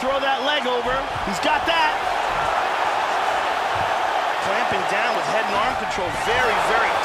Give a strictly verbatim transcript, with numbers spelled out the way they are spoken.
throw that leg over. He's got that. Clamping down with head and arm control. Very, very